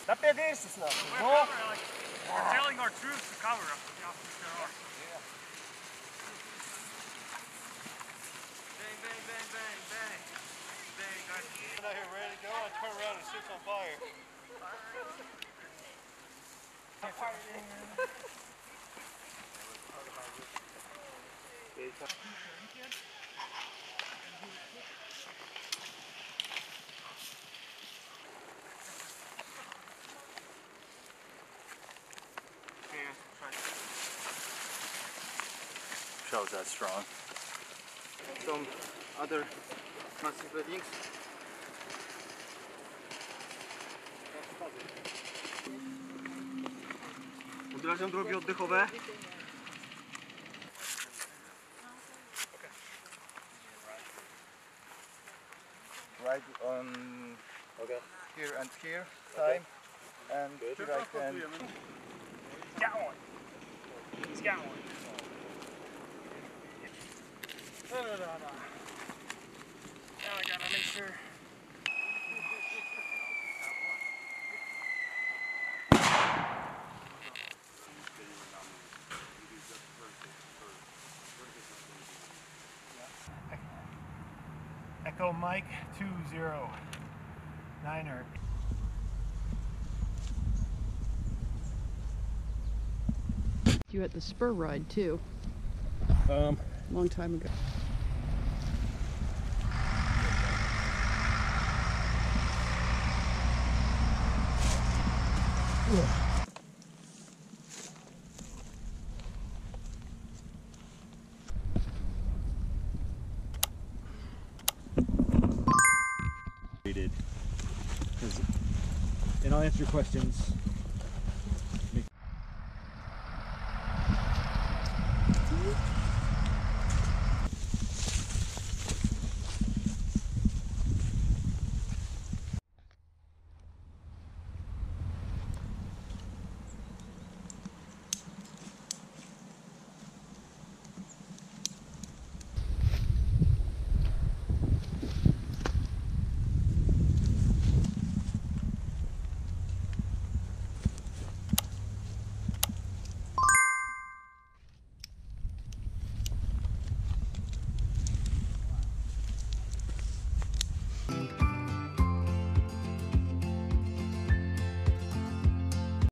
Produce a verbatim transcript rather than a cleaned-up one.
Da pie virsmas nav. We're, No. cover, like, we're telling our troops to cover us. Yeah, there are. Yeah. Bang, bang, bang, bang, bang. Bang, guys. I'm out here ready to go. I turn around and shit's on fire. Shows that strong. Some other massive things. Odrażam drogi oddechowe. Right on okay. Here and here, time, okay. And Good. right hand. He's got one. He's got one. No, no, no, no. Now I gotta make sure. Echo Mike two zero niner. You at the spur ride too. Um, Long time ago. and I'll answer your questions